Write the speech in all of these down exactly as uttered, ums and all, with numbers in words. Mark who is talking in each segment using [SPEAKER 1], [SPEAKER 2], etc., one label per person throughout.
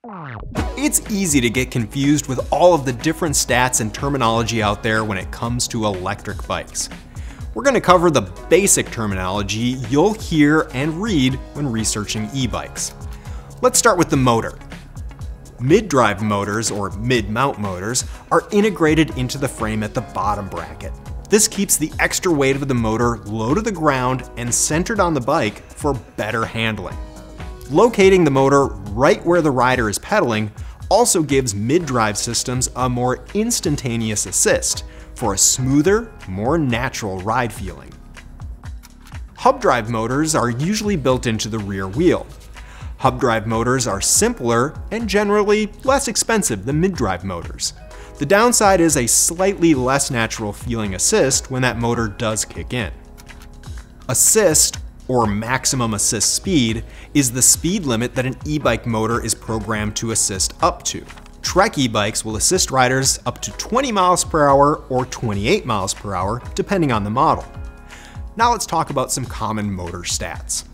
[SPEAKER 1] It's easy to get confused with all of the different stats and terminology out there when it comes to electric bikes. We're going to cover the basic terminology you'll hear and read when researching e-bikes. Let's start with the motor. Mid-drive motors, or mid-mount motors, are integrated into the frame at the bottom bracket. This keeps the extra weight of the motor low to the ground and centered on the bike for better handling. Locating the motor right where the rider is pedaling also gives mid-drive systems a more instantaneous assist for a smoother, more natural ride feeling. Hub drive motors are usually built into the rear wheel. Hub drive motors are simpler and generally less expensive than mid-drive motors. The downside is a slightly less natural feeling assist when that motor does kick in. Assist, or maximum assist speed, is the speed limit that an e-bike motor is programmed to assist up to. Trek e-bikes will assist riders up to twenty miles per hour or twenty-eight miles per hour, depending on the model. Now let's talk about some common motor stats.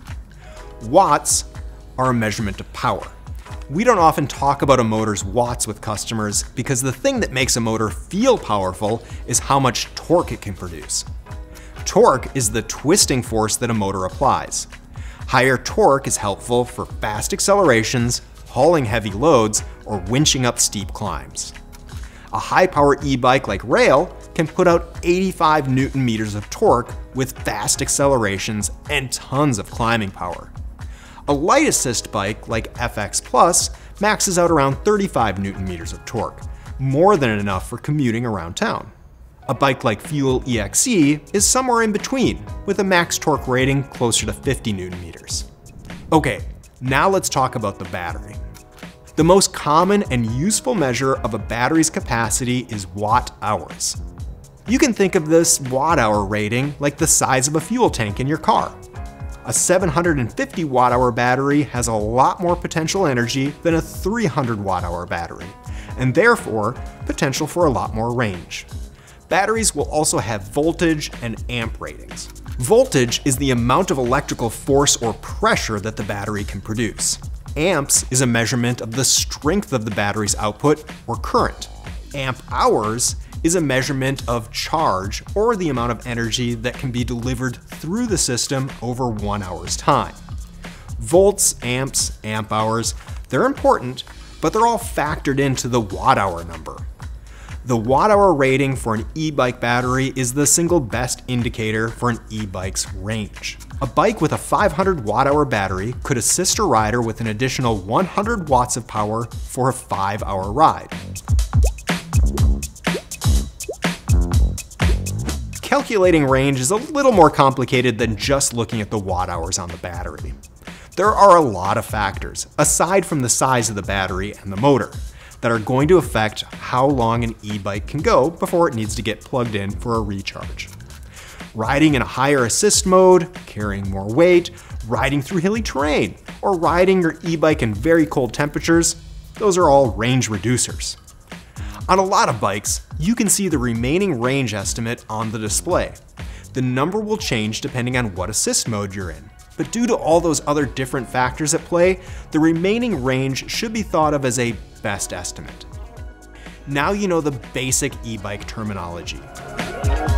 [SPEAKER 1] Watts are a measurement of power. We don't often talk about a motor's watts with customers because the thing that makes a motor feel powerful is how much torque it can produce. Torque is the twisting force that a motor applies. Higher torque is helpful for fast accelerations, hauling heavy loads, or winching up steep climbs. A high-power e-bike like Rail can put out eighty-five newton meters of torque with fast accelerations and tons of climbing power. A light assist bike like F X Plus maxes out around thirty-five newton meters of torque, more than enough for commuting around town. A bike like Fuel E X E is somewhere in between, with a max torque rating closer to fifty newton meters. Okay, now let's talk about the battery. The most common and useful measure of a battery's capacity is watt hours. You can think of this watt hour rating like the size of a fuel tank in your car. A seven hundred fifty watt hour battery has a lot more potential energy than a three hundred watt hour battery, and therefore potential for a lot more range. Batteries will also have voltage and amp ratings. Voltage is the amount of electrical force or pressure that the battery can produce. Amps is a measurement of the strength of the battery's output or current. Amp hours is a measurement of charge or the amount of energy that can be delivered through the system over one hour's time. Volts, amps, amp hours, they're important, but they're all factored into the watt hour number. The watt hour rating for an e-bike battery is the single best indicator for an e-bike's range. A bike with a five hundred watt hour battery could assist a rider with an additional one hundred watts of power for a five hour ride. Calculating range is a little more complicated than just looking at the watt hours on the battery. There are a lot of factors, aside from the size of the battery and the motor, that are going to affect how long an e-bike can go before it needs to get plugged in for a recharge. Riding in a higher assist mode, carrying more weight, riding through hilly terrain, or riding your e-bike in very cold temperatures, those are all range reducers. On a lot of bikes, you can see the remaining range estimate on the display. The number will change depending on what assist mode you're in, but due to all those other different factors at play, the remaining range should be thought of as a best estimate. Now you know the basic e-bike terminology.